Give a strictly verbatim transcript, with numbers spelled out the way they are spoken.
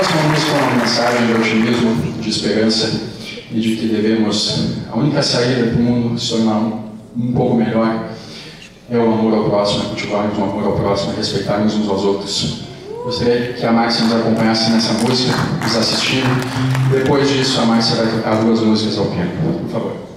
próxima música é uma mensagem de otimismo, de esperança e de que devemos, a única saída para o mundo se tornar um, um pouco melhor é o amor ao próximo, é cultivarmos o amor ao próximo, é respeitarmos uns aos outros. Gostaria que a Márcia nos acompanhasse nessa música, nos assistindo. Depois disso, a Márcia vai tocar duas músicas ao piano. Por favor.